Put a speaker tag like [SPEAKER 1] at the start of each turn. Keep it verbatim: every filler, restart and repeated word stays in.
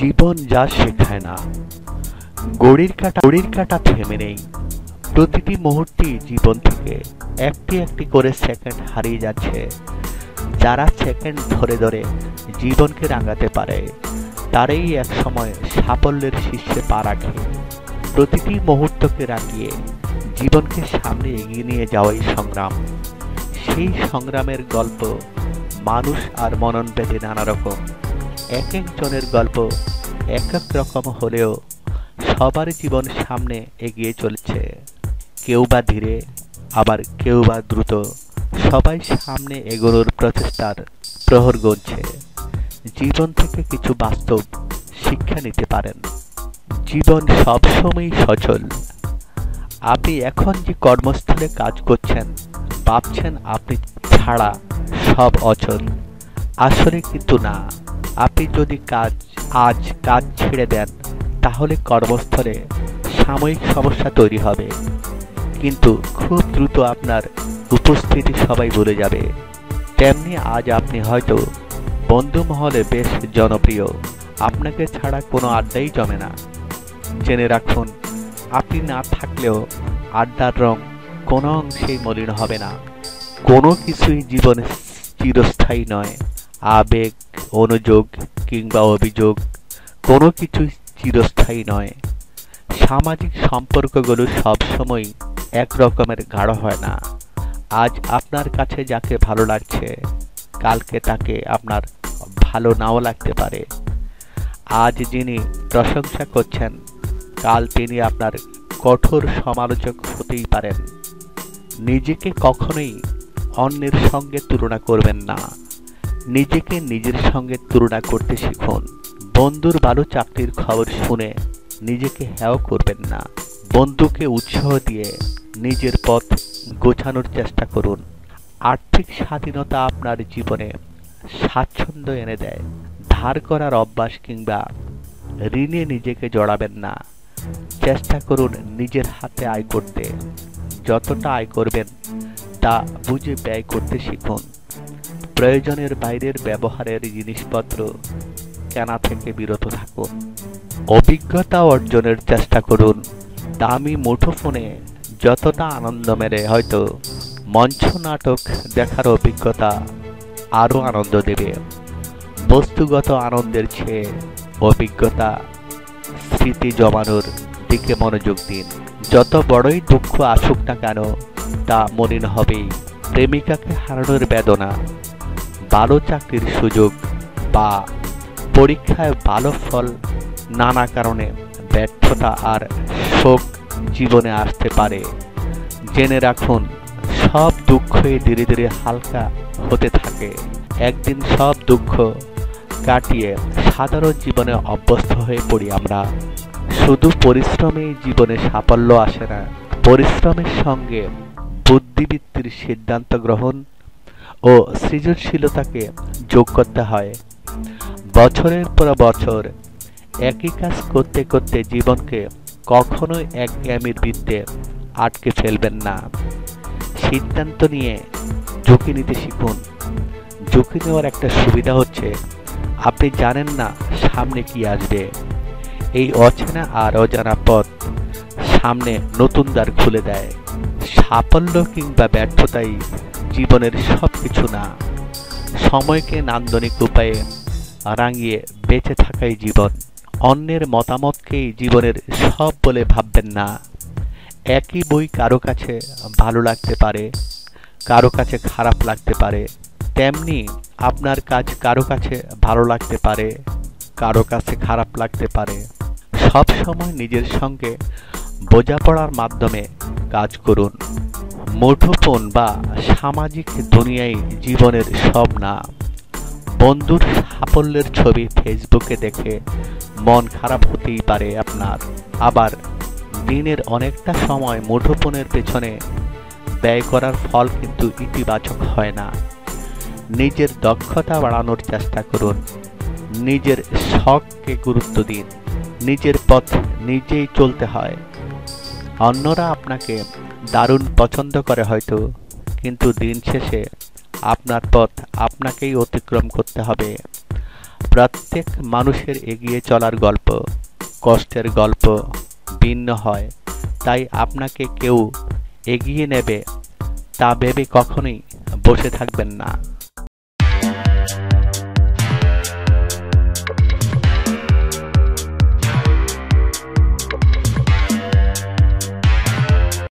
[SPEAKER 1] জীবন যা শেখায় না, ঘড়ির কাঁটা ঘড়ির কাঁটা থেমে নেই। প্রতিটি মুহূর্তেই জীবন থেকে একটি একটি করে সেকেন্ড হারিয়ে যাচ্ছে। যারা সেকেন্ড ধরে ধরে জীবনকে রাঙাতে পারে, তারাই এক সময় সাফল্যের শীর্ষে পা রাখে। প্রতিটি মুহূর্তকে রাঙিয়ে জীবনকে সামনে এগিয়ে নিয়ে যাওয়াই সংগ্রাম। সেই সংগ্রামের গল্প মানুষ আর মনন ভেদে নানা রকম। এক একজনের গল্প এক এক রকম হলেও সবার জীবন সামনে এগিয়ে চলছে। কেউ বা ধীরে, আবার কেউ বা দ্রুত, সবাই সামনে এগোনোর প্রচেষ্টার প্রহর গুনছে। জীবন থেকে কিছু বাস্তব শিক্ষা নিতে পারেন। জীবন সবসময়ই সচল। আপনি এখন যে কর্মস্থলে কাজ করছেন, ভাবছেন আপনি ছাড়া সব অচল, আসলে কিন্তু না। আপনি যদি কাজ আজ কাজ ছেড়ে দেন, তাহলে কর্মস্থলে সাময়িক সমস্যা তৈরি হবে, কিন্তু খুব দ্রুত আপনার উপস্থিতি সবাই ভুলে যাবে। তেমনি আজ আপনি হয়তো বন্ধু মহলে বেশ জনপ্রিয়, আপনাকে ছাড়া কোনো আড্ডাই জমে না। জেনে রাখুন, আপনি না থাকলেও আড্ডার রং কোনো অংশেই মলিন হবে না। কোনো কিছুই জীবনে চিরস্থায়ী নয়। আবেগ, অনুযোগ কিংবা অভিযোগ কোনো কিছুই চিরস্থায়ী নয়। সামাজিক সম্পর্কগুলো সবসময় এক রকমের গাঢ় হয় না। আজ আপনার কাছে যাকে ভালো লাগছে, কালকে তাকে আপনার ভালো নাও লাগতে পারে। আজ যিনি প্রশংসা করছেন, কাল তিনি আপনার কঠোর সমালোচক হতেই পারেন। নিজেকে কখনোই অন্যের সঙ্গে তুলনা করবেন না। নিজেকে নিজের সঙ্গে তুলনা করতে শিখুন। বন্ধুর ভালো চাকরির খবর শুনে নিজেকে হেয় করবেন না। বন্ধুকে উৎসাহ দিয়ে নিজের পথ গোছানোর চেষ্টা করুন। আর্থিক স্বাধীনতা আপনার জীবনে স্বাচ্ছন্দ্য এনে দেয়। ধার করার অভ্যাস কিংবা ঋণে নিজেকে জড়াবেন না। চেষ্টা করুন নিজের হাতে আয় করতে। যতটা আয় করবেন তা বুঝে ব্যয় করতে শিখুন। প্রয়োজনের বাইরের ব্যবহারের জিনিসপত্র কেনা থেকে বিরত থাকুন। অভিজ্ঞতা অর্জনের চেষ্টা করুন। দামি মুঠোফোনে যতটা আনন্দ মেলে, হয়তো মঞ্চ নাটক দেখার অভিজ্ঞতা আরও আনন্দ দেবে। বস্তুগত আনন্দের চেয়ে অভিজ্ঞতা, স্মৃতি জমানোর দিকে মনোযোগ দিন। যত বড়ই দুঃখ আসুক না কেন, তা মলিন হবেই। প্রেমিকাকে হারানোর বেদনা, ভালো চাকরির সুযোগ বা পরীক্ষায় ভালো ফল, নানা কারণে ব্যর্থতা আর শোক জীবনে আসতে পারে। জেনে রাখুন, সব দুঃখই ধীরে ধীরে হালকা হতে থাকে। একদিন সব দুঃখ কাটিয়ে সাধারণ জীবনে অভ্যস্ত হয়ে পড়ি আমরা। শুধু পরিশ্রমেই জীবনে সাফল্য আসে না, পরিশ্রমের সঙ্গে বুদ্ধিবৃত্তির সিদ্ধান্ত গ্রহণ ও সৃজনশীলতাকে যোগ করতে হয়। বছরের পর বছর একই কাজ করতে করতে জীবনকে কখনোই একঘেয়েমির বৃত্তে আটকে ফেলবেন না। সিদ্ধান্ত নিয়ে ঝুঁকি নিতে শিখুন। ঝুঁকি নেওয়ার একটা সুবিধা হচ্ছে, আপনি জানেন না সামনে কি আসবে। এই অচেনা আর অজানা পথ সামনে নতুন দ্বার খুলে দেয়। সাফল্য কিংবা ব্যর্থতাই জীবনের সব কিছু না। সময়কে নান্দনিক উপায়ে রাঙিয়ে বেঁচে থাকাই জীবন। অন্যের মতামতকেই জীবনের সব বলে ভাববেন না। একই বই কারো কাছে ভালো লাগতে পারে, কারো কাছে খারাপ লাগতে পারে। তেমনি আপনার কাজ কারো কাছে ভালো লাগতে পারে, কারো কাছে খারাপ লাগতে পারে। সব সময় নিজের সঙ্গে বোঝাপড়ার মাধ্যমে কাজ করুন। মুঠোফোন বা সামাজিক দুনিয়ায় জীবনের সব না। বন্ধুর সাফল্যের ছবি ফেসবুকে দেখে মন খারাপ হতেই পারে আপনার। আবার দিনের অনেকটা সময় মুঠোফোনের পেছনে ব্যয় করার ফল কিন্তু ইতিবাচক হয় না। নিজের দক্ষতা বাড়ানোর চেষ্টা করুন। নিজের শখকে গুরুত্ব দিন। নিজের পথ নিজেই চলতে হয়। অন্যরা আপনাকে দারুণ পছন্দ করে হয়তো, কিন্তু দিন শেষে আপনার পথ আপনাকেই অতিক্রম করতে হবে। প্রত্যেক মানুষের এগিয়ে চলার গল্প, কষ্টের গল্প ভিন্ন হয়। তাই আপনাকে কেউ এগিয়ে নেবে তা ভেবে কখনোই বসে থাকবেন না।